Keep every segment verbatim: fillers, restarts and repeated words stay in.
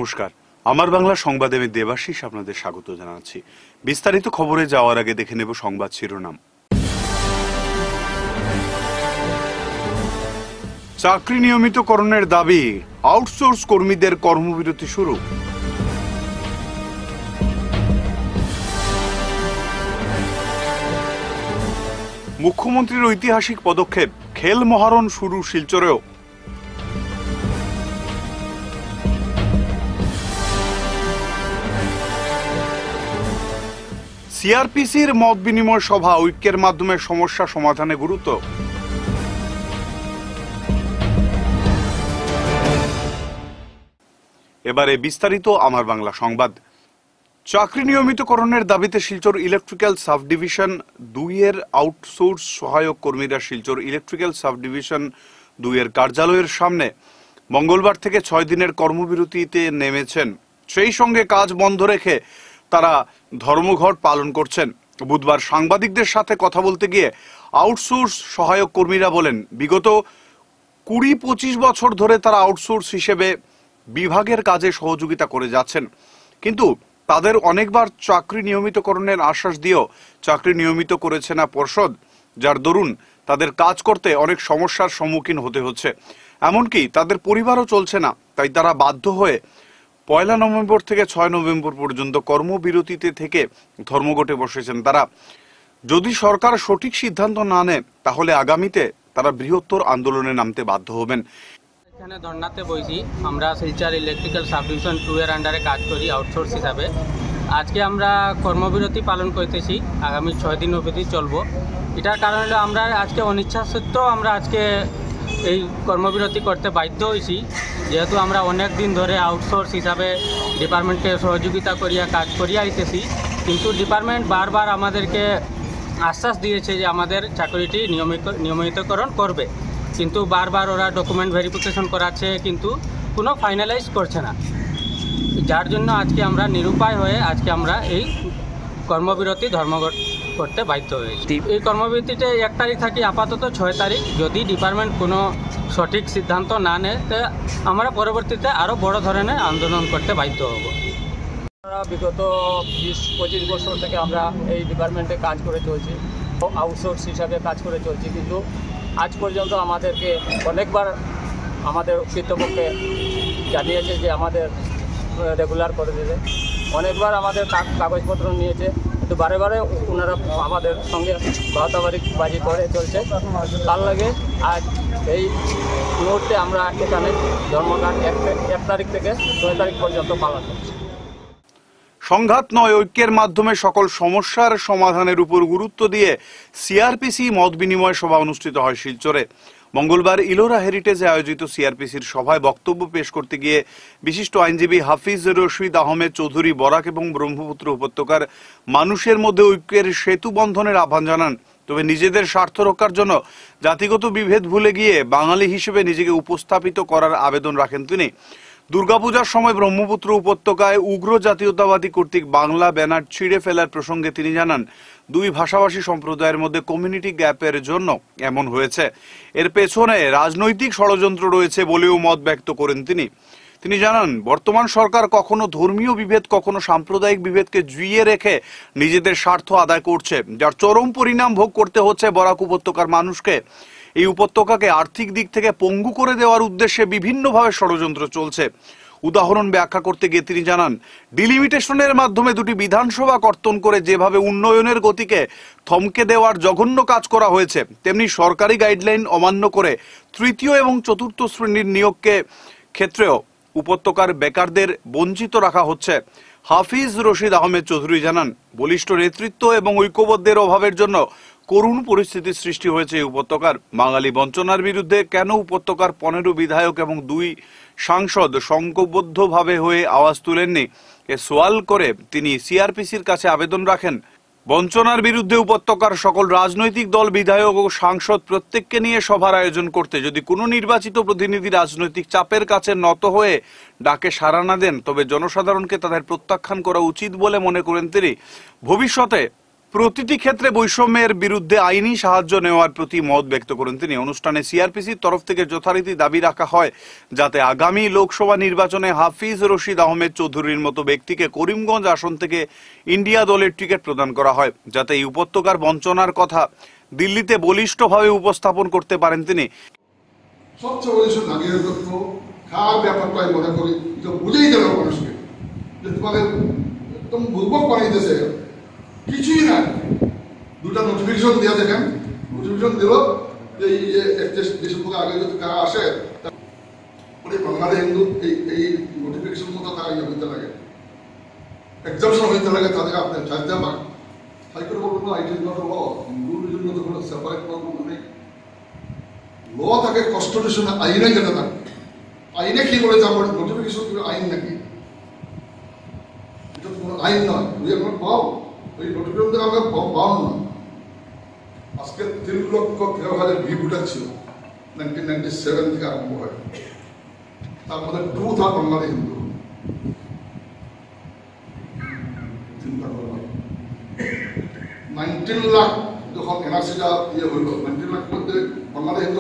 নমস্কার, আমার বাংলা সংবাদে আমি দেবাশিস আপনাদের স্বাগত জানাচ্ছি। বিস্তারিত খবরে যাওয়ার আগে দেখে নেব সংবাদ শিরোনাম। চাকরি নিয়মিতকরণের দাবি, আউটসোর্স কর্মীদের কর্মবিরতি শুরু। মুখ্যমন্ত্রীর ঐতিহাসিক পদক্ষেপ, খেল মহারণ শুরু শিলচরেও। সিআরপিসির মত বিনিময় সভা, ঐক্যের মাধ্যমে সমস্যা সমাধানে গুরুত্ব। এবারে বিস্তারিত আমার বাংলা সংবাদ। চাকরি নিয়মিতকরণের দাবিতে শিলচর ইলেকট্রিক্যাল সাব ডিভিশন দুইয়ের আউটসোর্স সহায়ক কর্মীরা শিলচর ইলেকট্রিক্যাল সাব ডিভিশন দুইয়ের কার্যালয়ের সামনে মঙ্গলবার থেকে ছয় দিনের কর্মবিরতিতে নেমেছেন। সেই সঙ্গে কাজ বন্ধ রেখে তারা ধর্মঘট পালন করছেন। বুধবার সাংবাদিকদের সাথে কথা বলতে গিয়ে আউটসোর্স সহায়ক কর্মীরা বলেন, বিগত কুড়ি পঁচিশ বছর ধরে তারা আউটসোর্স হিসেবে বিভাগের কাজে সহযোগিতা করে যাচ্ছেন, কিন্তু তাদের অনেকবার চাকরি নিয়মিতকরণের আশ্বাস দিয়েও চাকরি নিয়মিত করেছে না পর্ষদ, যার দরুন তাদের কাজ করতে অনেক সমস্যার সম্মুখীন হতে হচ্ছে। এমনকি তাদের পরিবারও চলছে না, তাই তারা বাধ্য হয়ে পয়লা নভেম্বর থেকে ছয় নভেম্বর পর্যন্ত কর্মবিরতিতে থেকে ধর্মঘটে বসেছেন তারা। যদি সরকার সঠিক সিদ্ধান্ত না নেয় তাহলে আগামীতে তারা বৃহত্তর আন্দোলনে নামতে বাধ্য হবেন। এখানে ধর্নাতে বইছি। আমরা Silchar electrical sub division two এর আন্ডারে কাজ করি আউটসোর্স হিসাবে। আজকে আমরা কর্মবিরতি পালন করতেছি, আগামী ছয় দিন অবধি চলবো। এটার কারণ হলো আমরা আজকে অনিচ্ছা সত্ত্বেও আমরা আজকে এই কর্মবিরতি করতে বাধ্য হয়েছি, যেহেতু আমরা অনেক দিন ধরে আউটসোর্স হিসাবে ডিপার্টমেন্টকে সহযোগিতা করিয়া কাজ করিয়া আইতেছি, কিন্তু ডিপার্টমেন্ট বারবার আমাদেরকে আশ্বাস দিয়েছে যে আমাদের চাকরিটি নিয়মিত নিয়মিতকরণ করবে, কিন্তু বারবার ওরা ডকুমেন্ট ভেরিফিকেশন করাচ্ছে, কিন্তু কোনো ফাইনালাইজ করছে না। যার জন্য আজকে আমরা নিরুপায় হয়ে আজকে আমরা এই কর্মবিরতি ধর্মঘট করতে বাধ্য হয়েছি। এই কর্মবিরতিতে এক তারিখ থাকি আপাতত ছয় তারিখ। যদি ডিপার্টমেন্ট কোনো সঠিক সিদ্ধান্ত না নেয় তো আমরা পরবর্তীতে আরও বড় ধরনের আন্দোলন করতে বাধ্য হব। বিগত বিশ পঁচিশ বছর থেকে আমরা এই ডিপার্টমেন্টে কাজ করে চলছি, আউটসোর্স হিসাবে কাজ করে চলছি, কিন্তু আজ পর্যন্ত আমাদেরকে অনেকবার আমাদের কর্তৃপক্ষে জানিয়েছে যে আমাদের রেগুলার করে দেবে। অনেকবার আমাদের কাগজপত্র নিয়েছে, কিন্তু বারে বারে ওনারা আমাদের সঙ্গে বাজি করে চলছে। তার লাগে আজ এই মুহূর্তে আমরা এখানে ধর্মঘট এক তারিখ থেকে ছয় তারিখ পর্যন্ত পালন করছি। সংঘাত নয়, ঐক্যের মাধ্যমে সকল সমস্যার সমাধানের উপর গুরুত্ব দিয়ে সিআরপিসি মত বিনিময় সভা অনুষ্ঠিত হয় শিলচরে। মঙ্গলবার ইলোরা হেরিটেজে আয়োজিত সিআরপিসির সভায় বক্তব্য পেশ করতে গিয়ে বিশিষ্ট আইনজীবী হাফিজ রশিদ আহমেদ চৌধুরী বরাক এবং ব্রহ্মপুত্র উপত্যকার মানুষের মধ্যে ঐক্যের সেতু বন্ধনের আহ্বান জানান। তবে নিজেদের স্বার্থ রক্ষার জন্য জাতিগত বিভেদ ভুলে গিয়ে বাঙালি হিসেবে নিজেকে উপস্থাপিত করার আবেদন রাখেন তিনি। দুর্গাপূজার সময় ব্রহ্মপুত্র উপত্যকায় উগ্র জাতীয়তাবাদী কর্তৃক বাংলা ব্যানার ছিঁড়ে ফেলার প্রসঙ্গে তিনি জানান, দুই ভাষাভাষী সম্প্রদায়ের মধ্যে কমিউনিটি গ্যাপের জন্য এমন হয়েছে। এর পেছনে রাজনৈতিক ষড়যন্ত্র রয়েছে বলেও মত ব্যক্ত করেন তিনি। তিনি জানান, বর্তমান সরকার কখনো ধর্মীয় বিভেদ, কখনো সাম্প্রদায়িক বিভেদকে জুইয়ে রেখে নিজেদের স্বার্থ আদায় করছে, যার চরম পরিণাম ভোগ করতে হচ্ছে বরাক উপত্যকার মানুষকে। এই উপত্যকাকে আর্থিক দিক থেকে পঙ্গু করে দেওয়ার উদ্দেশ্যে বিভিন্নভাবে ষড়যন্ত্র চলছে। উদাহরণ ব্যাখ্যা করতে গিয়ে তিনি জানান, ডিলিমিটেশনের মাধ্যমে দুটি বিধানসভা কর্তন করে যেভাবে উন্নয়নের গতিকে থমকে দেওয়ার জঘন্য কাজ করা হয়েছে, তেমনি সরকারি গাইডলাইন অমান্য করে তৃতীয় এবং চতুর্থ শ্রেণীর নিয়োগকে ক্ষেত্রেও উপত্যকার বেকারদের বঞ্চিত রাখা হচ্ছে। হাফিজ রশিদ আহমেদ চৌধুরী জানান, বলিষ্ঠ নেতৃত্ব এবং ঐক্যবদ্ধের অভাবের জন্য করুণ পরিস্থিতির সৃষ্টি হয়েছে এই উপত্যকার। বাঙালি বঞ্চনার বিরুদ্ধে কেন উপত্যকার পনেরো বিধায়ক এবং দুই সাংসদ সংঘবদ্ধভাবে হয়ে আওয়াজ তুলেননি এ সোয়াল করে তিনি সিআরপিসির কাছে আবেদন রাখেন। বঞ্চনার বিরুদ্ধে উপত্যকার সকল রাজনৈতিক দল, বিধায়ক ও সাংসদ প্রত্যেককে নিয়ে সভার আয়োজন করতে যদি কোনো নির্বাচিত প্রতিনিধি রাজনৈতিক চাপের কাছে নত হয়ে ডাকে সাড়া না দেন, তবে জনসাধারণকে তাদের প্রত্যাখ্যান করা উচিত বলে মনে করেন তিনি। ভবিষ্যতে প্রতিটি ক্ষেত্রে বৈষম্যের বিরুদ্ধে আইনি সাহায্য নেওয়ার প্রতি মত ব্যক্ত করেন তিনি। অনুষ্ঠানে সিআরপিসির তরফ থেকে যথারীতি দাবি রাখা হয় যাতে আগামী লোকসভা নির্বাচনে হাফিজ রশিদ আহমেদ চৌধুরীর মতো ব্যক্তিকে করিমগঞ্জ আসন থেকে ইন্ডিয়া দলের টিকিট প্রদান করা হয়, যাতে এই উপত্যকার বঞ্চনার কথা দিল্লিতে বলিষ্ঠভাবে উপস্থাপন করতে পারেন তিনি। সবচেয়ে বলিষ্ঠ নাগরিকের তথ্য খাওয়ার ব্যাপারটাই মনে করি এটা বুঝেই গেল মানুষকে যে তোমাদের একদম বুর্বক বানাইতেছে, কিছুই না। দুটা নোটিফিকেশন দেওয়া দেখেন, নোটিফিকেশন দিল যে এই যে একত্রিশ ডিসেম্বর আগে যদি কারা আসে ওই বাঙালি হিন্দু এই এই নোটিফিকেশন মতো তারা ইয়ে হইতে লাগে, এক্সামশন হইতে লাগে, তাদের আপনি চাইতে পারেন। হাইকোর্ট বলবো আইটি নট ল, হিন্দুর জন্য তো কোনো সেপারেট প্রবলেম নেই। ল থাকে কনস্টিটিউশনে, আইনে যেটা থাকে। আইনে কি বলেছে আমার নোটিফিকেশন আইন নাকি? এটা তো কোনো আইন নয়, উই আর নট বাউন্ড। ওই নোটিফিকেশন থেকে আমরা বাউন্ড নয়। আজকে তিন লক্ষ তেরো হাজার ভি ভোটার ছিল নাইনটিন নাইনটি সেভেন থেকে আরম্ভ হয়, তার মধ্যে টু থার্ড বাঙালি হিন্দু। চিন্তা করলাম নাইনটিন লাখ যখন এনআরসিটা ইয়ে হইল, নাইনটিন লাখ মধ্যে বাঙালি হিন্দু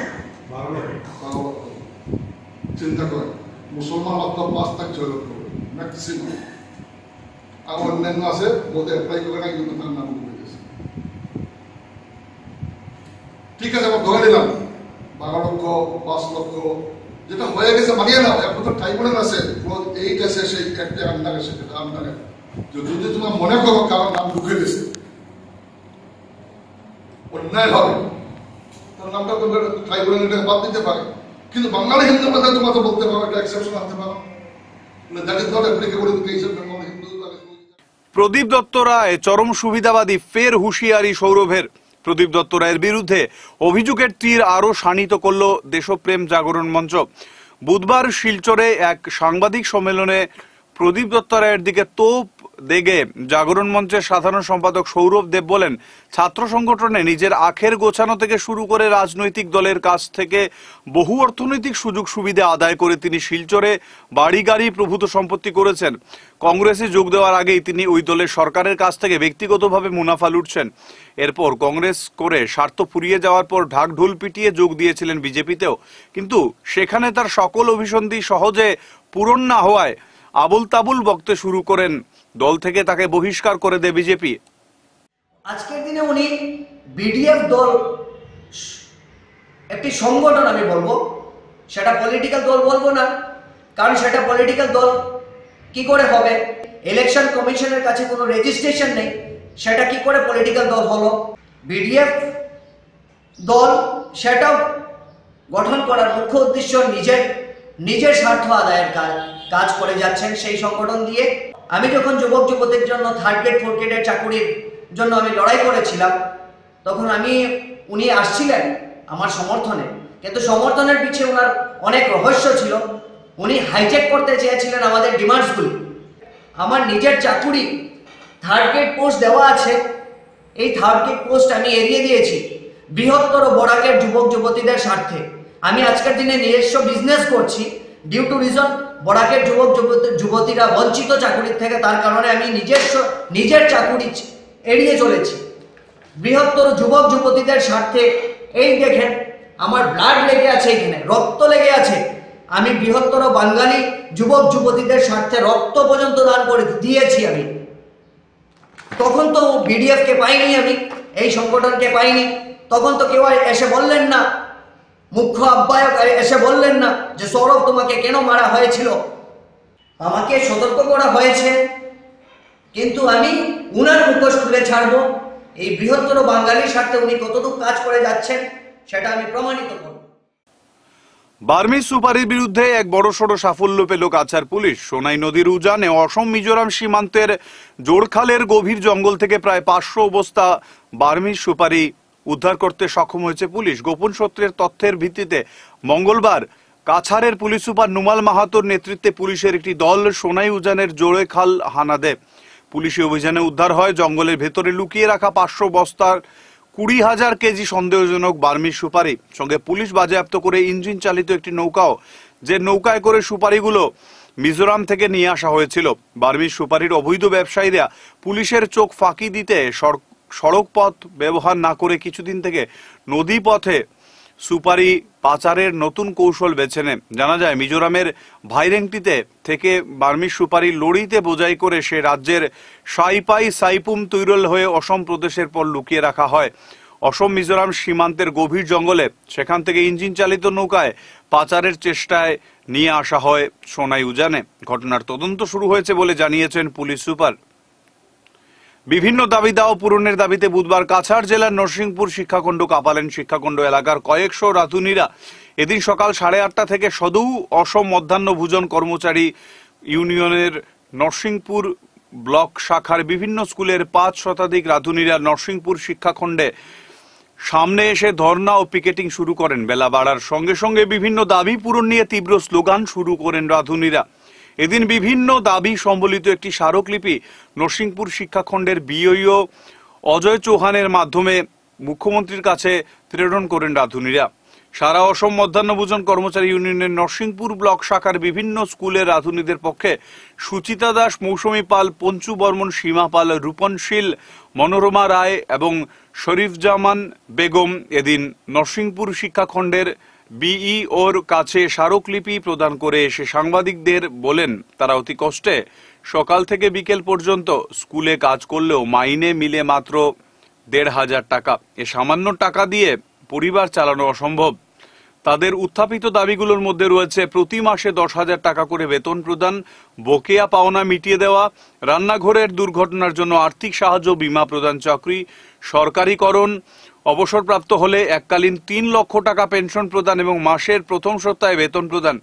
চিন্তা করেন, মুসলমান মাত্র পাঁচ লাখ ছয় লক্ষ ম্যাক্সিমাম। আর অন্যান্য আছে বোধহয় অ্যাপ্লাই করে না, কিন্তু তার নাম উঠে গেছে। ঠিক আছে, আমরা ধরে নিলাম বারো লক্ষ পাঁচ লক্ষ যেটা হয়ে গেছে মানিয়ে নাও। এখন তো ট্রাইব্যুনাল আছে, এইট আছে, সেই একটা আন্ডারে সেটা আন্ডারে যদি তোমার মনে করো কারণ নাম ঢুকে গেছে অন্যায় হবে, তার নামটা ট্রাইব্যুনাল এটাকে বাদ দিতে পারে। কিন্তু বাঙালি হিন্দু কথা তোমার তো বলতে পারো, একটা এক্সেপশন আনতে পারো। That is not applicable in case of Bengal Hindu. Pradip Dutta Roy চরম সুবিধাবাদী, ফের হুঁশিয়ারি সৌরভের। প্রদীপ দত্ত রায়ের বিরুদ্ধে অভিযোগের তীর আরো শানিত করল দেশপ্রেম জাগরণ মঞ্চ। বুধবার শিলচরে এক সাংবাদিক সম্মেলনে প্রদীপ দত্ত রায়ের দিকে তোপ দেগে জাগরণ মঞ্চের সাধারণ সম্পাদক সৌরভ দেব বলেন, ছাত্র সংগঠনে নিজের আখের গোছানো থেকে শুরু করে রাজনৈতিক দলের কাছ থেকে বহু অর্থনৈতিক সুযোগ সুবিধা আদায় করে তিনি শিলচরে বাড়ি গাড়ি প্রভূত সম্পত্তি করেছেন। কংগ্রেসে যোগ দেওয়ার আগেই তিনি ওই দলের সরকারের কাছ থেকে ব্যক্তিগতভাবে মুনাফা লুটছেন। এরপর কংগ্রেস করে স্বার্থ ফুরিয়ে যাওয়ার পর ঢাক ঢোল পিটিয়ে যোগ দিয়েছিলেন বিজেপিতেও, কিন্তু সেখানে তার সকল অভিসন্ধি সহজে পূরণ না হওয়ায় আবুল তাবুল বকতে শুরু করেন। দল থেকে তাকে বহিষ্কার করে দেয় বিজেপি। আজকের দিনে উনি বিডিএফ দল একটি সংগঠন, আমি বলবো সেটা পলিটিক্যাল দল বলবো না, কারণ সেটা পলিটিক্যাল দল কি করে হবে? ইলেকশন কমিশনের কাছে কোনো রেজিস্ট্রেশন নেই, সেটা কি করে পলিটিক্যাল দল হলো? বিডিএফ দল সেটাও গঠন করার মুখ্য উদ্দেশ্য নিজের নিজের স্বার্থ আদায়ের কাজ কাজ করে যাচ্ছেন সেই সংগঠন দিয়ে। আমি যখন যুবক যুবতীর জন্য থার্ড গ্রেড ফোর্থ গ্রেডের চাকুরির জন্য আমি লড়াই করেছিলাম, তখন আমি উনি আসছিলেন আমার সমর্থনে, কিন্তু সমর্থনের পিছিয়ে ওনার অনেক রহস্য ছিল। উনি হাইজ্যাক করতে চেয়েছিলেন আমাদের ডিমান্ডসগুলি। আমার নিজের চাকুরি থার্ড গ্রেড পোস্ট দেওয়া আছে, এই থার্ড গ্রেড পোস্ট আমি এড়িয়ে দিয়েছি বৃহত্তর বরাকের যুবক যুবতীদের স্বার্থে। আমি আজকের দিনে নিজস্ব বিজনেস করছি, ডিউ টু রিজন বরাকের যুবক যুবতীরা বঞ্চিত চাকুরির থেকে, তার কারণে আমি নিজস্ব নিজের চাকুরি এড়িয়ে চলেছি বৃহত্তর যুবক যুবতীদের স্বার্থে। এই দেখেন আমার ব্লাড লেগে আছে, এখানে রক্ত লেগে আছে। আমি বৃহত্তর বাঙালি যুবক যুবতীদের স্বার্থে রক্ত পর্যন্ত দান করে দিয়েছি আমি। তখন তো বিডিএফ কে পাইনি, আমি এই সংগঠনকে পাইনি। তখন তো কেউ এসে বললেন না, মুখ্য আহ্বায়ক এসে বললেন না যে সৌরভ তোমাকে কেন মারা হয়েছিল। আমাকে সতর্ক করা হয়েছে, কিন্তু আমি উনার মুখোশ খুলে ছাড়বো। এই বৃহত্তর বাঙালির স্বার্থে উনি কতটুকু কাজ করে যাচ্ছেন সেটা আমি প্রমাণিত করব। বার্মি সুপারির বিরুদ্ধে এক বড়সড় সাফল্য পেল কাছাড় পুলিশ। সোনাই নদীর উজানে অসম মিজোরাম সীমান্তের জোড়খালের গভীর জঙ্গল থেকে প্রায় পাঁচশো বস্তা বার্মি সুপারি উদ্ধার করতে সক্ষম হয়েছে পুলিশ। গোপন সূত্রের তথ্যের ভিত্তিতে মঙ্গলবার কাছাড়ের পুলিশ সুপার নুমাল মাহাতোর নেতৃত্বে পুলিশের একটি দল সোনাই উজানের জোড়েখাল হানা দেয়। পুলিশি অভিযানে উদ্ধার হয় জঙ্গলের ভেতরে লুকিয়ে রাখা পাঁচশো বস্তার কুড়ি হাজার কেজি সন্দেহজনক বার্মি সুপারি। সঙ্গে পুলিশ বাজেয়াপ্ত করে ইঞ্জিন চালিত একটি নৌকাও, যে নৌকায় করে সুপারিগুলো মিজোরাম থেকে নিয়ে আসা হয়েছিল। বার্মিজ সুপারির অবৈধ ব্যবসায়ীরা পুলিশের চোখ ফাঁকি দিতে সড়ক পথ ব্যবহার না করে কিছুদিন থেকে নদী পথে সুপারি পাচারের নতুন কৌশল বেছে নেন। জানা যায়, মিজোরামের ভাইরেংটিতে থেকে বার্মিজ সুপারি লরিতে বোঝাই করে সে রাজ্যের সাইপাই সাইপুম তুইরল হয়ে অসম প্রদেশের পর লুকিয়ে রাখা হয়। অসম মিজোরাম সীমান্তের গভীর জঙ্গলে সেখান থেকে ইঞ্জিন চালিত নৌকায় পাচারের চেষ্টায় নিয়ে আসা হয় সোনাই উজানে। ঘটনার তদন্ত শুরু হয়েছে বলে জানিয়েছেন পুলিশ সুপার। বিভিন্ন দাবি দাওয়া পূরণের দাবিতে বুধবার কাছাড় জেলার নরসিংপুর শিক্ষাখণ্ড কাপালেন শিক্ষাখণ্ড এলাকার কয়েকশো রাঁধুনিরা এদিন সকাল সাড়ে আটটা থেকে সদৌ অসম মধ্যাহ্ন ভোজন কর্মচারী ইউনিয়নের নরসিংপুর ব্লক শাখার বিভিন্ন স্কুলের পাঁচ শতাধিক রাঁধুনিরা নরসিংপুর শিক্ষাখণ্ডে সামনে এসে ধর্ণা ও পিকেটিং শুরু করেন। বেলা বাড়ার সঙ্গে সঙ্গে বিভিন্ন দাবি পূরণ নিয়ে তীব্র স্লোগান শুরু করেন রাঁধুনিরা। এদিন বিভিন্ন দাবি সম্বলিত একটি স্মারকলিপি নরসিংপুর শিক্ষাখণ্ডের বিইও অজয় চৌহানের মাধ্যমে মুখ্যমন্ত্রীর কাছে প্রেরণ করেন রাঁধুনিরা। সারা অসম মধ্যাহ্ন ভোজন কর্মচারী ইউনিয়নের নরসিংপুর ব্লক শাখার বিভিন্ন স্কুলের রাঁধুনিদের পক্ষে সুচিতা দাস, মৌসুমী পাল, পঞ্চু বর্মন, সীমা পাল, রূপনশীল, মনোরমা রায় এবং শরীফজামান বেগম এদিন নরসিংপুর শিক্ষাখণ্ডের বিইওর কাছে স্মারকলিপি প্রদান করে এসে সাংবাদিকদের বলেন, তারা অতি কষ্টে সকাল থেকে বিকেল পর্যন্ত স্কুলে কাজ করলেও মাইনে মিলে মাত্র দেড় হাজার টাকা। এ সামান্য টাকা দিয়ে পরিবার চালানো অসম্ভব। তাদের উত্থাপিত দাবিগুলোর মধ্যে রয়েছে প্রতি মাসে দশ হাজার টাকা করে বেতন প্রদান, বকেয়া পাওনা মিটিয়ে দেওয়া, রান্নাঘরের দুর্ঘটনার জন্য আর্থিক সাহায্য, বীমা প্রদান, চাকরি সরকারিকরণ, অবসরপ্রাপ্ত হলে এককালীন তিন লক্ষ টাকা পেনশন প্রদান এবং মাসের প্রথম সপ্তাহে বেতন প্রদান।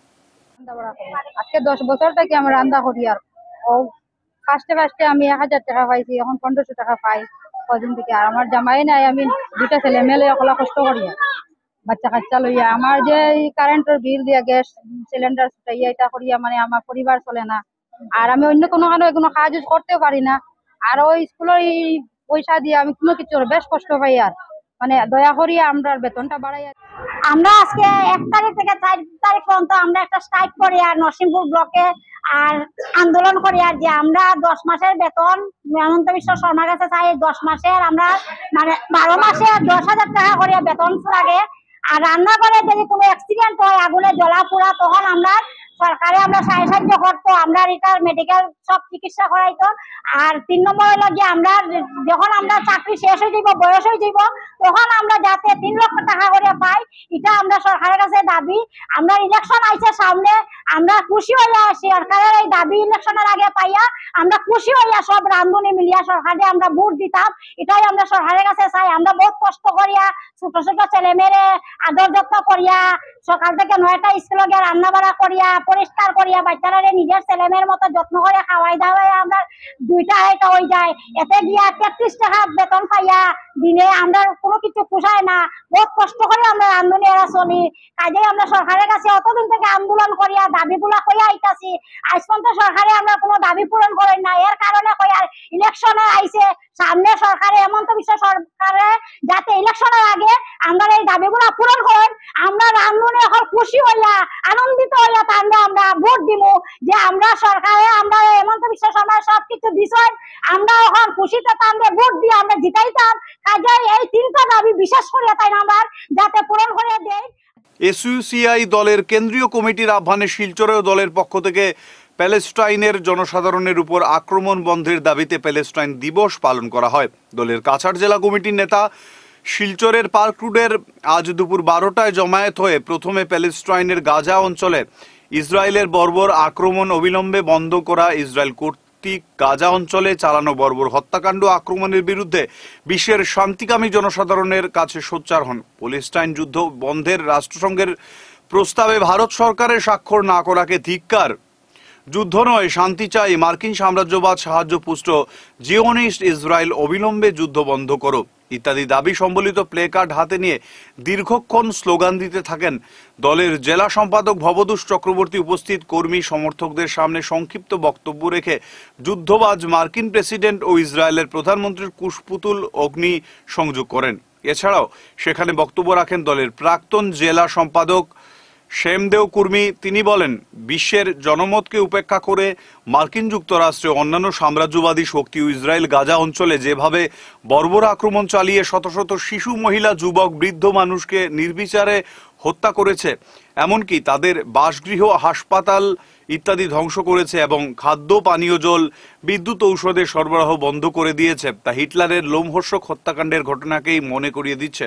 আজকে দশ বছর থেকে আমি রান্না করি, আর ও ফার্স্টে ফার্স্টে আমি এক হাজার টাকা পাইছি, এখন পনেরোশো টাকা পাই কদিন থেকে। আর আমার জামাই নাই, আমি দুটা ছেলে মেলে একলা কষ্ট করি, বাচ্চা কাচ্চা লইয়া। আমার যে কারেন্টের বিল দিয়া, গ্যাস সিলিন্ডার ছুটাইয়া এটা করিয়া মানে আমার পরিবার চলে না। আর আমি অন্য কোনো কারণে কোনো কাজ করতেও পারি না। আর ওই স্কুলের এই পয়সা দিয়ে আমি কোনো কিছু বেশ কষ্ট পাই। আর মানে দয়া করিয়া আমরা বেতনটা বাড়াইয়া। আমরা আজকে এক তারিখ থেকে চার তারিখ পর্যন্ত আমরা একটা স্ট্রাইক করি আর নরসিংপুর ব্লকে আর আন্দোলন করি, আর যে আমরা দশ মাসের বেতন হেমন্ত বিশ্ব শর্মার কাছে চাই। দশ মাসের আমরা মানে বারো মাসে দশ হাজার টাকা করে বেতন লাগে। আর রান্না করে যদি কোনো অ্যাক্সিডেন্ট হয়, আগুনে জ্বলা পোড়া, তখন আমরা সরকারে আমরা সাহায্য করতো, আমরা এটার মেডিকেল সব চিকিৎসা করাইতো। আর তিন নম্বর হলো যে আমরা যখন আমরা চাকরি শেষ হয়ে যাইব, বয়স হয়ে যাইব, তখন আমরা যাতে তিন লক্ষ টাকা করে পাই, এটা আমরা সরকারের কাছে দাবি। আমরা ইলেকশন আইছে সামনে, আমরা খুশি হইয়া সরকারের এই দাবি ইলেকশনের আগে পাইয়া আমরা খুশি হইয়া সব রান্ধুনি মিলিয়া সরকারে আমরা ভোট দিতাম। এটাই আমরা সরকারের কাছে চাই। আমরা বহুত কষ্ট করিয়া ছোট ছোট ছেলে মেয়েরে আদর যত্ন করিয়া সকাল থেকে নয়টা স্কুলে গিয়ে রান্না বাড়া করিয়া পরিষ্কার করিয়া বাচ্চারা নিজের ছেলে মেয়ের মতো যত্ন করে খাওয়াই দাওয়াই আমরা দুইটা আড়াইটা হয়ে যায়। এতে গিয়া তেত্রিশ টাকা বেতন পাইয়া দিনে আমরা কোনো কিছু পোষায় না। বহুত কষ্ট করে আমরা রান্ধুনি এরা চলি। কাজে আমরা সরকারের কাছে অতদিন থেকে আন্দোলন করিয়া দাবিগুলা কইয়া আইতাছি, আজ পর্যন্ত সরকারে আমরা কোনো দাবি পূরণ করি না। এর কারণে কইয়ার ইলেকশনে আইছে সামনে, সরকারে হেমন্ত বিশ্ব সরকারে যাতে ইলেকশনের আগে আমরা এই দাবিগুলা পূরণ করেন। আমরা রান্ধুনি এখন খুশি হইয়া আনন্দিত হইয়া তাহলে আমরা ভোট দিব যে আমরা সরকারে আমরা হেমন্ত বিশ্ব শর্মার সবকিছু দিছেন, আমরা এখন খুশিতে তাহলে ভোট দিয়ে আমরা জিতাইতাম। কাজে এই তিনটা দাবি বিশেষ করে তাই আমরা যাতে পূরণ করে দেয়। এসইউসিআই দলের কেন্দ্রীয় কমিটির আহ্বানে শিলচরেও দলের পক্ষ থেকে প্যালেস্টাইনের জনসাধারণের উপর আক্রমণ বন্ধের দাবিতে প্যালেস্টাইন দিবস পালন করা হয়। দলের কাছাড় জেলা কমিটির নেতা শিলচরের পার্ক রোডের আজ দুপুর বারোটায় জমায়েত হয়ে প্রথমে প্যালেস্টাইনের গাজা অঞ্চলে ইসরায়েলের বর্বর আক্রমণ অবিলম্বে বন্ধ করা, ইসরায়েল কর্তৃক গাজা অঞ্চলে চালানো বর্বর হত্যাকাণ্ড আক্রমণের বিরুদ্ধে বিশ্বের শান্তিকামী জনসাধারণের কাছে সোচ্চার হন। প্যালেস্টাইন যুদ্ধ বন্ধের রাষ্ট্রসংঘের প্রস্তাবে ভারত সরকারের স্বাক্ষর না করাকে ধিক্কার। যুদ্ধ নয়, শান্তি চাই, মার্কিন সাম্রাজ্যবাদ সাহায্যপুষ্ট জিওনিস্ট ইসরায়েল অবিলম্বে যুদ্ধ বন্ধ করো ইত্যাদি দাবি সম্বলিত প্লে কার্ড হাতে নিয়ে দীর্ঘক্ষণ স্লোগান দিতে থাকেন। দলের জেলা সম্পাদক ভবদোষ চক্রবর্তী উপস্থিত কর্মী সমর্থকদের সামনে সংক্ষিপ্ত বক্তব্য রেখে যুদ্ধবাজ মার্কিন প্রেসিডেন্ট ও ইসরায়েলের প্রধানমন্ত্রীর কুশপুতুল অগ্নি সংযোগ করেন। এছাড়াও সেখানে বক্তব্য রাখেন দলের প্রাক্তন জেলা সম্পাদক শ্যামদেও কুর্মী তিনি বলেন, বিশ্বের জনমতকে উপেক্ষা করে মার্কিন যুক্তরাষ্ট্র অন্যান্য সাম্রাজ্যবাদী শক্তি ও ইসরায়েল গাজা অঞ্চলে যেভাবে বর্বর আক্রমণ চালিয়ে শত শত শিশু, মহিলা, যুবক, বৃদ্ধ মানুষকে নির্বিচারে হত্যা করেছে, এমনকি তাদের বাসগৃহ, হাসপাতাল ইত্যাদি ধ্বংস করেছে এবং খাদ্য, পানীয় জল, বিদ্যুৎ, ঔষধের সরবরাহ বন্ধ করে দিয়েছে, তা হিটলারের লোমহর্ষক হত্যাকাণ্ডের ঘটনাকেই মনে করিয়ে দিচ্ছে।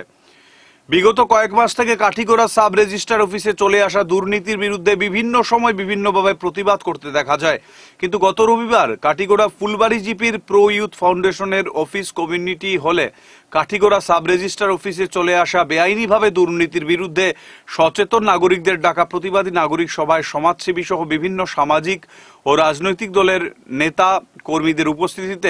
বিগত কয়েক মাস থেকে কাঠিগড়া সাব রেজিস্ট্রার অফিসে চলে আসা দুর্নীতির বিরুদ্ধে বিভিন্ন সময় বিভিন্নভাবে প্রতিবাদ করতে দেখা যায়, কিন্তু গত রবিবার কাঠিগড়া ফুলবাড়ি জিপির প্রো ইউথ ফাউন্ডেশনের অফিস কমিউনিটি হলে কাঠিগড়া সাব রেজিস্ট্রার অফিসে চলে আসা বেআইনিভাবে দুর্নীতির বিরুদ্ধে সচেতন নাগরিকদের ডাকা প্রতিবাদী নাগরিক সভায় সমাজসেবী সহ বিভিন্ন সামাজিক ও রাজনৈতিক দলের নেতা কর্মীদের উপস্থিতিতে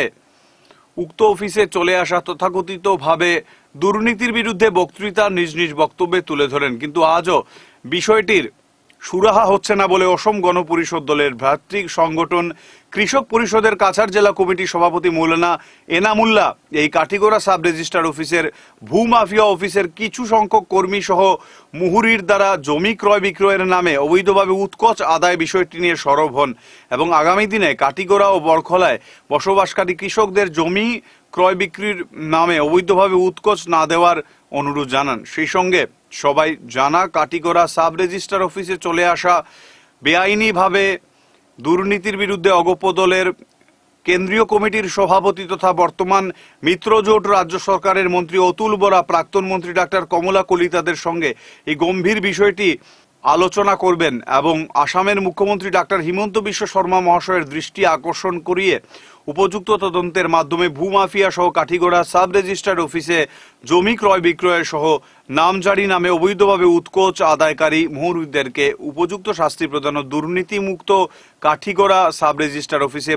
উক্ত অফিসে চলে আসা তথাকথিত ভাবে দুর্নীতির বিরুদ্ধে বক্তৃতা নিজ নিজ বক্তব্যে তুলে ধরেন, কিন্তু আজও বিষয়টির সুরাহা হচ্ছে না বলে অসম গণপরিষদ দলের ভ্রাতৃ সংগঠন কৃষক পরিষদের কাছাড় জেলা কমিটির সভাপতি মৌলানা এনামুল্লাহ এই কাঠিগড়া সাব রেজিস্ট্রার অফিসের ভূমাফিয়া অফিসের কিছু সংখ্যক কর্মী সহ মুহুরির দ্বারা জমি ক্রয় বিক্রয়ের নামে অবৈধভাবে উৎকোচ আদায় বিষয়টি নিয়ে সরব হন এবং আগামী দিনে কাঠিগড়া ও বরখলায় বসবাসকারী কৃষকদের জমি ক্রয় বিক্রির নামে অবৈধভাবে উৎকোচ না দেওয়ার অনুরোধ জানান। সেই সঙ্গে সবাই জানা কাঠিগড়া সাব রেজিস্ট্রার অফিসে চলে আসা বেআইনিভাবে দুর্নীতির বিরুদ্ধে অগপ দলের কেন্দ্রীয় কমিটির সভাপতি তথা বর্তমান মিত্রজোট রাজ্য সরকারের মন্ত্রী অতুল বরা, প্রাক্তন মন্ত্রী ডাক্তার কমলা কলিতাদের সঙ্গে এই গম্ভীর বিষয়টি আলোচনা করবেন এবং আসামের মুখ্যমন্ত্রী ডাক্তার হিমন্ত বিশ্ব শর্মা মহাশয়ের দৃষ্টি আকর্ষণ করিয়ে উপযুক্ত তদন্তের মাধ্যমে ভূমাফিয়া সহ কাঠিগড়া সাব রেজিস্ট্রার অফিসে জমি ক্রয় বিক্রয় সহ নামজারি নামে অবৈধভাবে উৎকোচ আদায়কারী মুহুরিদেরকে উপযুক্ত শাস্তি প্রদান ও দুর্নীতিমুক্ত কাঠিগড়া সাব রেজিস্ট্রার অফিসে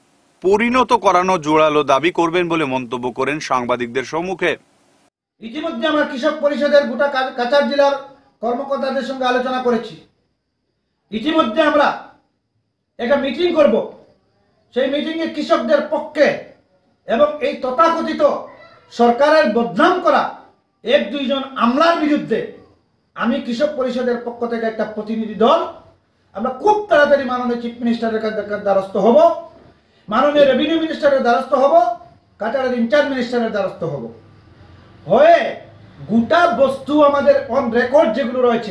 পরিণত করানো জোরালো দাবি করবেন বলে মন্তব্য করেন সাংবাদিকদের সম্মুখে। ইতিমধ্যে আমরা কৃষক পরিষদের গোটা কাছাড় জেলার কর্মকর্তাদের সঙ্গে আলোচনা করেছি। ইতিমধ্যে আমরা একটা মিটিং করব, সেই মিটিংয়ে কৃষকদের পক্ষে এবং এই তথাকথিত সরকারের বদনাম করা এক দুইজন আমলার বিরুদ্ধে আমি কৃষক পরিষদের পক্ষ থেকে একটা প্রতিনিধি দল আমরা খুব তাড়াতাড়ি মাননীয় চিফ মিনিস্টারের দ্বারস্থ হব, মাননীয় রেভিনিউ মিনিস্টারের দ্বারস্থ হব, কাছাড়ের ইনচার্জ মিনিস্টারের দ্বারস্থ হব, হয়ে গোটা বস্তু আমাদের অন রেকর্ড যেগুলো রয়েছে,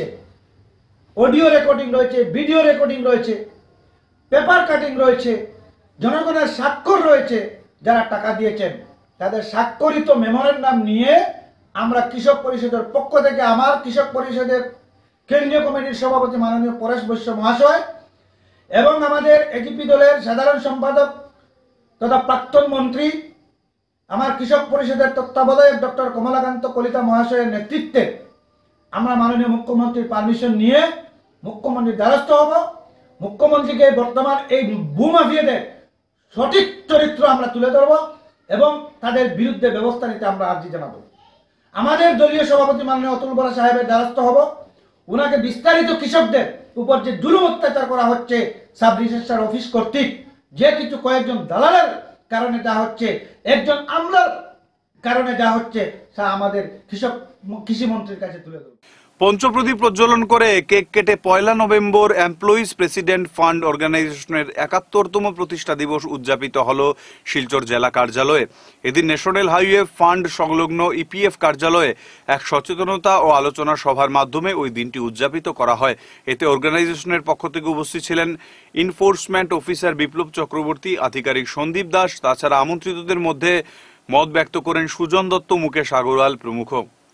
অডিও রেকর্ডিং রয়েছে, ভিডিও রেকর্ডিং রয়েছে, পেপার কাটিং রয়েছে, জনগণের স্বাক্ষর রয়েছে, যারা টাকা দিয়েছেন তাদের স্বাক্ষরিত মেমোরেন্ডাম নিয়ে আমরা কৃষক পরিষদের পক্ষ থেকে আমার কৃষক পরিষদের কেন্দ্রীয় কমিটির সভাপতি মাননীয় পরেশ বৈশ্য মহাশয় এবং আমাদের এজিপি দলের সাধারণ সম্পাদক তথা প্রাক্তন মন্ত্রী আমার কৃষক পরিষদের তত্ত্বাবধায়ক ডক্টর কমলাকান্ত কলিতা মহাশয়ের নেতৃত্বে আমরা মাননীয় মুখ্যমন্ত্রীর পারমিশন নিয়ে মুখ্যমন্ত্রীর দ্বারস্থ হব। মুখ্যমন্ত্রীকে বর্তমান এই ভূমাফিয়াদের সঠিক চরিত্র আমরা তুলে ধরব এবং তাদের বিরুদ্ধে ব্যবস্থা নিতে আমরা আর্জি জানাবো। আমাদের দলীয় সভাপতি মাননীয় অতুল বরা সাহেবের দ্বারস্থ হব, উনাকে বিস্তারিত কৃষকদের উপর যে জুলুম অত্যাচার করা হচ্ছে সাব রেজিস্ট্রার অফিস কর্তৃক, যে কিছু কয়েকজন দালালের কারণে যা হচ্ছে, একজন আমলার কারণে যা হচ্ছে, তা আমাদের কৃষক কৃষি মন্ত্রীর কাছে তুলে দেব। পঞ্চপ্রদীপ প্রজ্বলন করে কেক কেটে পয়লা নভেম্বর এমপ্লয়িজ প্রেসিডেন্ট ফান্ড অর্গানাইজেশনের একাত্তরতম প্রতিষ্ঠা দিবস উদযাপিত হল শিলচর জেলা কার্যালয়ে। এদিন ন্যাশনাল হাইওয়ে ফান্ড সংলগ্ন ইপিএফ কার্যালয়ে এক সচেতনতা ও আলোচনা সভার মাধ্যমে ওই দিনটি উদযাপিত করা হয়। এতে অর্গানাইজেশনের পক্ষ থেকে উপস্থিত ছিলেন ইনফোর্সমেন্ট অফিসার বিপ্লব চক্রবর্তী, আধিকারিক সন্দীপ দাস, তাছাড়া আমন্ত্রিতদের মধ্যে মত ব্যক্ত করেন সুজন দত্ত, মুকেশ আগরওয়াল প্রমুখ।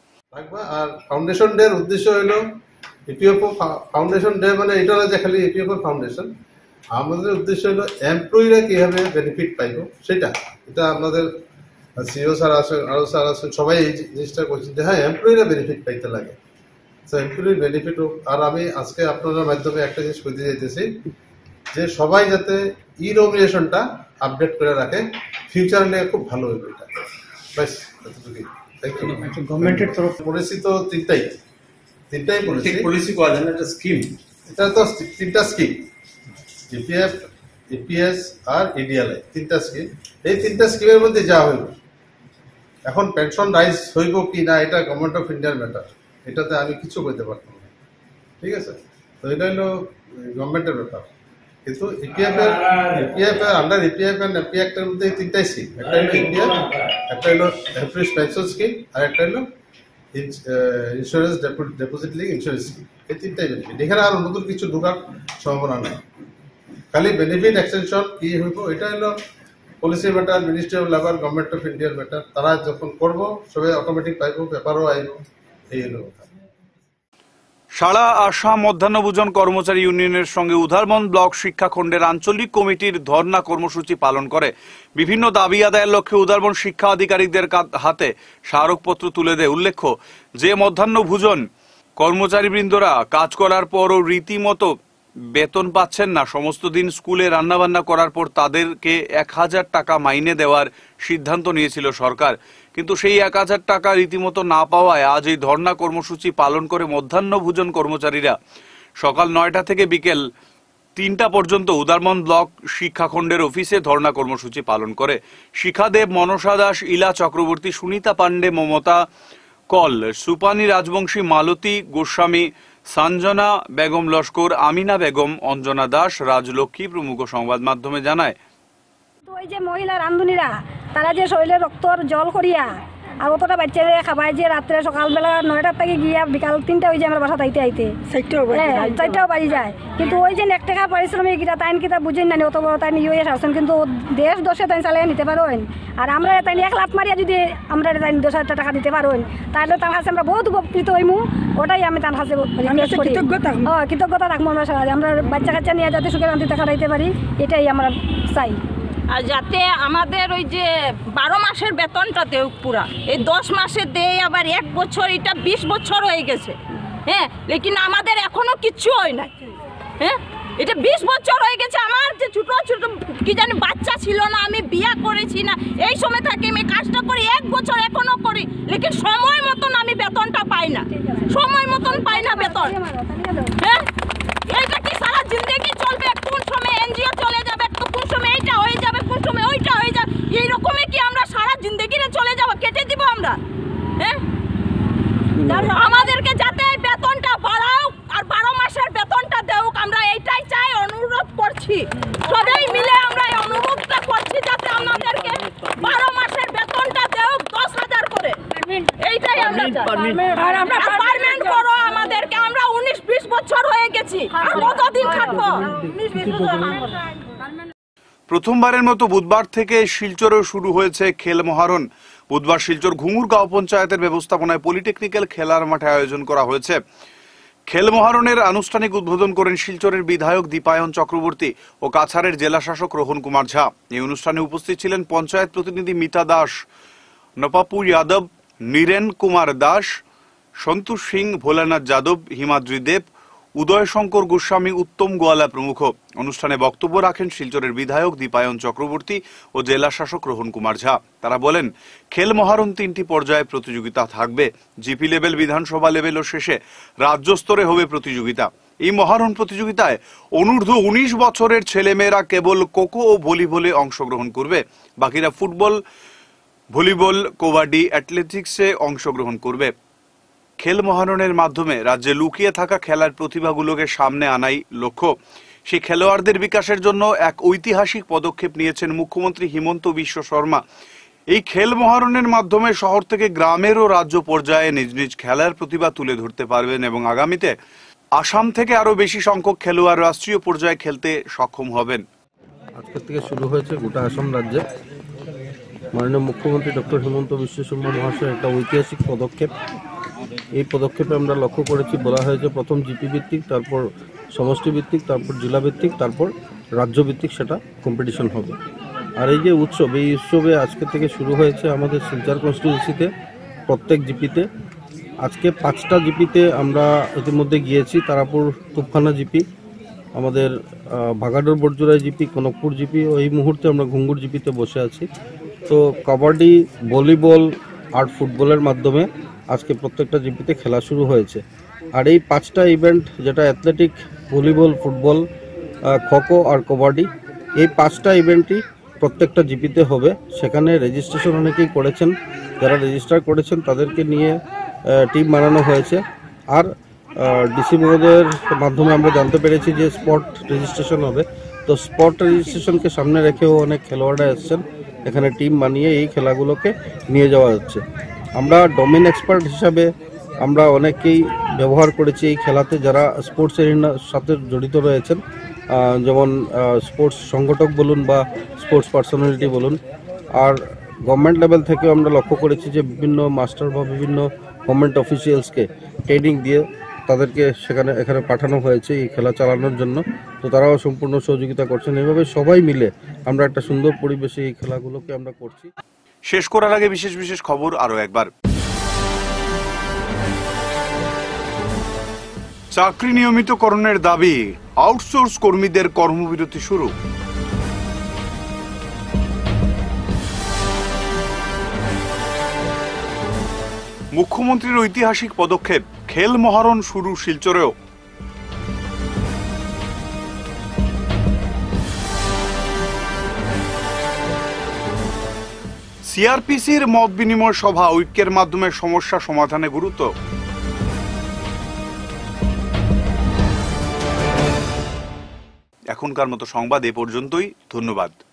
আর ফাউন্ডেশন ডে এর উদ্দেশ্য হলো ইপিএফও ফাউন্ডেশন ডে মানে এটা না যে খালি ইপিএফও ফাউন্ডেশন, আমাদের উদ্দেশ্য হলো এমপ্লয়িরা কিভাবে বেনিফিট পাইব সেটা। এটা আপনাদের সিও স্যার আছেন, আরো স্যার আছেন, সবাই এই জিনিসটা করছেন যে হ্যাঁ এমপ্লয়িরা বেনিফিট পাইতে লাগে, তো এমপ্লয়ির বেনিফিট হোক। আর আমি আজকে আপনাদের মাধ্যমে একটা জিনিস বলতে চাইতেছি যে সবাই যাতে ই নমিনেশনটা আপডেট করে রাখে, ফিউচার নিয়ে খুব ভালো হবে এটা। ব্যাস এতটুকুই। গভর্নমেন্টের তরফ পলিসি তো তিনটাই তিনটাই পলিসি পলিসি করা যায় না, একটা স্কিম। এটা তো তিনটা স্কিম, ইপিএফ, ইপিএস আর ইডিএলআই, তিনটা স্কিম। এই তিনটা স্কিমের মধ্যে যা হইব, এখন পেনশন রাইজ হইব কি না এটা গভর্নমেন্ট অফ ইন্ডিয়ার ম্যাটার, এটাতে আমি কিছু বলতে পারতাম না, ঠিক আছে। তো এটা হলো গভর্নমেন্টের ব্যাপার। কিন্তু ইপিএফ এর ইপিএফ এর আন্ডার ইপিএফ এন্ড এমপি অ্যাক্টের মধ্যে তিনটাই স্কিম, একটা হলো ইপিএফ, একটা হলো এমপ্লয়িজ পেনশন স্কিম, আর একটা হলো ইন্স্যুরেন্স ডিপোজিটরি ইন্স্যুরেন্স স্কিম। এই তিনটাই বেনিফিট, এখানে আর নতুন কিছু ঢোকার সম্ভাবনা নাই। খালি বেনিফিট এক্সটেনশন কি হইব এটা হলো policy matter, ministry of labour, government of ইন্ডিয়ার ম্যাটার। তারা যখন করবো সবাই অটোমেটিক পাইব, পেপারও আইব, এই হলো কথা। সারা আসাম মধ্যাহ্নভোজন কর্মচারী ইউনিয়নের সঙ্গে উধারবন্দ ব্লক শিক্ষাখণ্ডের আঞ্চলিক কমিটির ধর্ণা কর্মসূচি পালন করে। বিভিন্ন দাবি আদায়ের লক্ষ্যে উধারবন্দ শিক্ষা আধিকারিকদের হাতে স্মারকপত্র তুলে দেয়। উল্লেখ্য যে মধ্যাহ্নভোজন কর্মচারীবৃন্দরা কাজ করার পরও রীতিমতো বেতন পাচ্ছেন না, সমস্ত দিন স্কুলে রান্নাবান্না করার পর তাদেরকে এক হাজার টাকা মাইনে দেওয়ার সিদ্ধান্ত নিয়েছিল সরকার। কিন্তু সেই এক হাজার টাকা রীতিমতো না পাওয়ায় আজ এই ধর্ণা কর্মসূচি পালন করে মধ্যাহ্নভোজন কর্মচারীরা সকাল নয়টা থেকে বিকেল তিনটা পর্যন্ত উধারবন্দ ব্লক শিক্ষাখণ্ডের অফিসে ধর্ণা কর্মসূচি পালন করে। শিখাদেব, মনসা দাস, ইলা চক্রবর্তী, সুনিতা পান্ডে, মমতা কল, সুপানি রাজবংশী, মালতী গোস্বামী, সঞ্জনা বেগম লস্কর, আমিনা বেগম, অঞ্জনা দাস, রাজলক্ষ্মী প্রমুখ সংবাদ মাধ্যমে জানায়, ওই যে মহিলা রান্ধুনিরা তারা যে শরীরে রক্তর জল করিয়া আর অতটা বাচ্চারে খাবাই যে রাত্রে সকালবেলা নয়টার থেকে গিয়া বিকাল তিনটা হয়ে যায় আমার বাসা তাইতে আইতে চারটাও বাড়ি যায়। কিন্তু ওই যে এক টাকা পারিশ্রমিক কিটা তাইন কিতা বুঝেন না, অত বড় তাই ইয়ে আসছেন, কিন্তু দেশ দশে তাই চালিয়ে নিতে পারেন। আর আমরা তাই এক লাখ মারিয়া যদি আমরা তাই দশ হাজার টাকা দিতে পারেন তাহলে তার কাছে আমরা বহুত উপকৃত হইমু। ওটাই আমি তার কাছে কৃতজ্ঞতা রাখবো। আমরা আমরা বাচ্চা কাচ্চা নিয়ে যাতে সুখে শান্তি দেখা দিতে পারি, এটাই আমরা চাই। আর যাতে আমাদের ওই যে বারো মাসের বেতনটা দেও পুরা, এই দশ মাসে দেয় আবার এক বছর, এটা বিশ বছর হয়ে গেছে। হ্যাঁ, লেকিন আমাদের এখনো কিচ্ছু হয় না। হ্যাঁ, এটা বিশ বছর হয়ে গেছে। আমার যে ছোটো ছোটো কি জানি বাচ্চা ছিল না, আমি বিয়া করেছি না, এই সময় থাকি আমি কাজটা করি, এক বছর এখনো করি, লেকিন সময় মতন আমি বেতনটা পাই না, সময় মতন পাই না বেতন। হ্যাঁ, এইটা কি সারা জিন্দগি চলবে? কোন সময় এনজিও চলে যাবে, কোন সময় এইটা হয়ে যাবে, কোন সময় ওইটা হয়ে যাবে, এইরকমই কি আমরা সারা জিন্দগিরে চলে যাব, কেটে দিব আমরা? হ্যাঁ, আমাদেরকে যাতে বেতনটা বাড়াও আর বারো মাসের বেতনটা দেও, আমরা এইটাই চাই, অনুরোধ করছি। সবাই মিলে আমরা এই অনুরোধটা করছি যাতে আমাদেরকে বারো মাসের বেতনটা দেও দশ হাজার করে, এইটাই আমরা পারমেন্ট করো আমাদেরকে। আমরা উনিশ বিশ বছর হয়ে গেছি, আর কতদিন থাকবো? প্রথমবারের মতো বুধবার থেকে শিলচরেও শুরু হয়েছে খেল মহারণ। বুধবার শিলচর ঘুঙুর গাঁও পঞ্চায়েতের ব্যবস্থাপনায় পলিটেকনিক্যাল খেলার মাঠে আয়োজন করা হয়েছে। খেল মহারণের আনুষ্ঠানিক উদ্বোধন করেন শিলচরের বিধায়ক দীপায়ন চক্রবর্তী ও কাছাড়ের জেলা শাসক রোহন কুমার ঝা। এই অনুষ্ঠানে উপস্থিত ছিলেন পঞ্চায়েত প্রতিনিধি মিতা দাস, নপাপু যাদব, নীরেন কুমার দাস, সন্তোষ সিং, ভোলানাথ যাদব, হিমাদ্রি দেব, উদয় শঙ্কর গোস্বামী, উত্তম গোয়ালা প্রমুখ। অনুষ্ঠানে বক্তব্য রাখেন শিলচরের বিধায়ক দীপায়ন চক্রবর্তী ও জেলা শাসক রোহন কুমার ঝা। তারা বলেন, খেল মহারণ তিনটি পর্যায়ে প্রতিযোগিতা থাকবে। জিপি লেভেল, বিধানসভা লেভেল ও শেষে রাজ্য স্তরে হবে প্রতিযোগিতা। এই মহারণ প্রতিযোগিতায় অনূর্ধ্ব উনিশ বছরের ছেলেমেয়েরা কেবল কোকো ও ভলিবলে অংশগ্রহণ করবে, বাকিরা ফুটবল, ভলিবল, কবাডি, অ্যাথলেটিক্সে অংশগ্রহণ করবে। খেল মহারণের মাধ্যমে রাজ্যে লুকিয়ে থাকা খেলার প্রতিভাগুলোকে সামনে আনাই লক্ষ্য। সেই খেলোয়াড়দের বিকাশের জন্য এক ঐতিহাসিক পদক্ষেপ নিয়েছেন মুখ্যমন্ত্রী হিমন্ত বিশ্ব শর্মা। এই খেল মহারণের মাধ্যমে শহর থেকে গ্রামের ও রাজ্য পর্যায়ে নিজ নিজ খেলার প্রতিভা তুলে ধরতে পারবেন এবং আগামীতে আসাম থেকে আরো বেশি সংখ্যক খেলোয়াড় রাষ্ট্রীয় পর্যায়ে খেলতে সক্ষম হবেন। আজকের থেকে শুরু হয়েছে গোটা আসাম রাজ্যে মাননীয় মুখ্যমন্ত্রী ডক্টর হিমন্ত বিশ্ব শর্মা মহাশয়ের একটা ঐতিহাসিক পদক্ষেপ। এই পদক্ষেপে আমরা লক্ষ্য করেছি, বলা হয়েছে প্রথম জিপি ভিত্তিক, তারপর সমষ্টি ভিত্তিক, তারপর জেলা ভিত্তিক, তারপর রাজ্য ভিত্তিক সেটা কম্পিটিশন হবে। আর এই যে উৎসব, এই উৎসবে আজকে থেকে শুরু হয়েছে আমাদের শিলচর কনস্টিটিউন্সিতে প্রত্যেক জিপিতে। আজকে পাঁচটা জিপিতে আমরা ইতিমধ্যে গিয়েছি। তারাপুর তুফখানা জিপি, আমাদের ভাগাডোর বরজুরাই জিপি, কনকপুর জিপি, ও এই মুহূর্তে আমরা ঘুঙ্গুর জিপিতে বসে আছি। তো কাবাডি, ভলিবল আর ফুটবলের মাধ্যমে আজকে প্রত্যেকটা জিপিতে খেলা শুরু হয়েছে। আর এই পাঁচটা ইভেন্ট, যেটা অ্যাথলেটিক, ভলিবল, ফুটবল, খোখো আর কবাডি, এই পাঁচটা ইভেন্টই প্রত্যেকটা জিপিতে হবে। সেখানে রেজিস্ট্রেশন অনেকেই করেছেন, যারা রেজিস্টার করেছেন তাদেরকে নিয়ে টিম বানানো হয়েছে। আর ডিসি মহোদয়ের মাধ্যমে আমরা জানতে পেরেছি যে স্পট রেজিস্ট্রেশন হবে। তো স্পট রেজিস্ট্রেশনকে সামনে রেখেও অনেক খেলোয়াড়রা এসছেন, এখানে টিম বানিয়ে এই খেলাগুলোকে নিয়ে যাওয়া হচ্ছে। আমরা ডোমেন এক্সপার্ট হিসাবে আমরা অনেকেই ব্যবহার করেছি এই খেলাতে, যারা স্পোর্টস এরিনার সাথে জড়িত রয়েছেন, যেমন স্পোর্টস সংগঠক বলুন বা স্পোর্টস পার্সোনালিটি বলুন। আর গভর্নমেন্ট লেভেল থেকেও আমরা লক্ষ্য করেছি যে বিভিন্ন মাস্টার বা বিভিন্ন গভর্নমেন্ট অফিসিয়ালসকে ট্রেনিং দিয়ে তাদেরকে সেখানে এখানে পাঠানো হয়েছে এই খেলা চালানোর জন্য। তো তারাও সম্পূর্ণ সহযোগিতা করছেন। এইভাবে সবাই মিলে আমরা একটা সুন্দর পরিবেশে এই খেলাগুলোকে আমরা করছি। শেষ করার আগে বিশেষ বিশেষ খবর আরো একবার। চাকরি নিয়মিতকরণের দাবি, আউটসোর্স কর্মীদের কর্মবিরতি শুরু। মুখ্যমন্ত্রীর ঐতিহাসিক পদক্ষেপ, খেল মহারণ শুরু শিলচরেও। সিআরপিসির মত বিনিময় সভা, ঐক্যের মাধ্যমে সমস্যা সমাধানে গুরুত্ব। এখনকার মতো সংবাদ এ পর্যন্তই। ধন্যবাদ।